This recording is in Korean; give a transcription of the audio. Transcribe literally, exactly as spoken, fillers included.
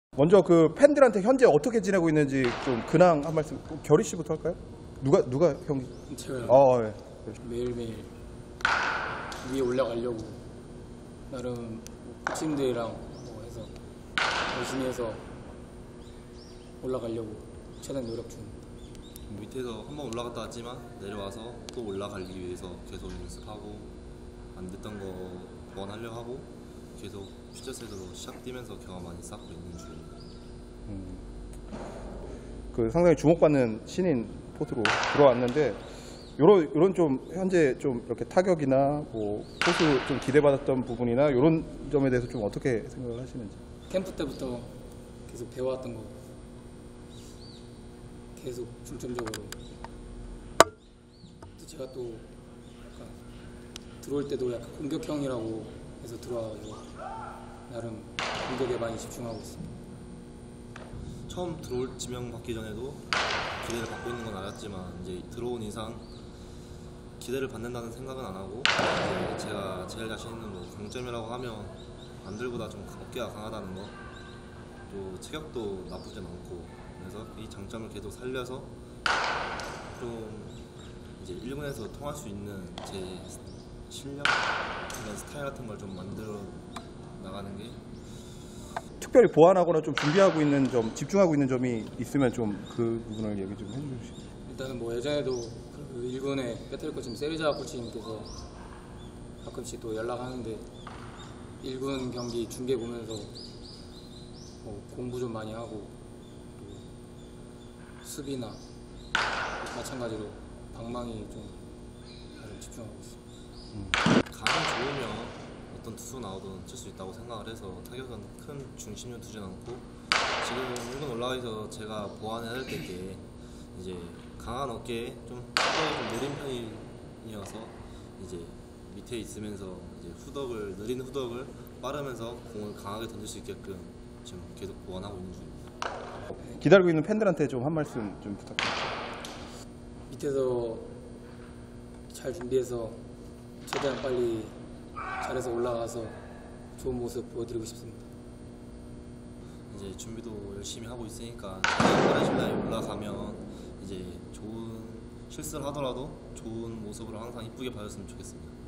먼저 그 팬들한테 현재 어떻게 지내고 있는지 좀 근황 한 말씀. 결희 씨부터 할까요? 누가 누가 형? 제가요. 아, 예. 매일매일 위에 올라가려고 나름 코치님들이랑 뭐 해서 열심히 해서 올라가려고 최대한 노력 중입니다. 밑에서 한번 올라갔다 왔지만 내려와서 또 올라가기 위해서 계속 연습하고 안 됐던 거 보완하려고 하고 계속 퓨처셋으로 시합 뛰면서 경험 많이 쌓고 있는 중입니다. 음, 그 상당히 주목받는 신인 포수로 들어왔는데 요런 요런 좀 현재 좀 이렇게 타격이나 뭐 포수 좀 기대받았던 부분이나 요런 점에 대해서 좀 어떻게 생각을 하시는지. 캠프 때부터 계속 배워왔던 거 계속 중점적으로 또 제가 또 약간 들어올 때도 약간 공격형이라고 해서 들어와가지고 나름 공격에 많이 집중하고 있습니다. 처음 들어올 지명 받기 전에도 기대를 받고 있는 건 알았지만 이제 들어온 이상 기대를 받는다는 생각은 안 하고 이제 제가 제일 자신 있는 뭐 강점이라고 하면 남들보다 좀 어깨가 강하다는 거, 또 체격도 나쁘진 않고, 그래서 이 장점을 계속 살려서 좀 이제 일 군에서 통할 수 있는 제 실력, 그런 스타일 같은 걸 좀 만들어 나가는 게. 특별히 보완하거나 좀 준비하고 있는 점, 집중하고 있는 점이 있으면 좀 그 부분을 얘기 좀 해주시죠. 일단은 뭐 예전에도 그 일 군의 배틀 코치 세리자 코치님께서 가끔씩 또 연락하는데 일 군 경기 중계 보면서 뭐 공부 좀 많이 하고 또 수비나 마찬가지로 방망이 좀 나름 집중하고 있습니다. 음. 감이 좋으면 어떤 투수 나오든 칠 수 있다고 생각을 해서 타격은 큰 중심을 두진 않고, 지금 일 군 올라가서 제가 보완해야 될 게 이제 강한 어깨에 좀 후덕이 좀 느린 편이어서 이제 밑에 있으면서 이제 후덕을 느린 후덕을 빠르면서 공을 강하게 던질 수 있게끔 지금 계속 보완하고 있는 중입니다. 기다리고 있는 팬들한테 좀 한 말씀 좀 부탁드립니다. 밑에서 잘 준비해서 최대한 빨리 잘해서 올라가서 좋은 모습 보여드리고 싶습니다. 이제 준비도 열심히 하고 있으니까 빠른 시일 내에 올라가면 이제 좋은 실수를 하더라도 좋은 모습으로 항상 이쁘게 봐줬으면 좋겠습니다.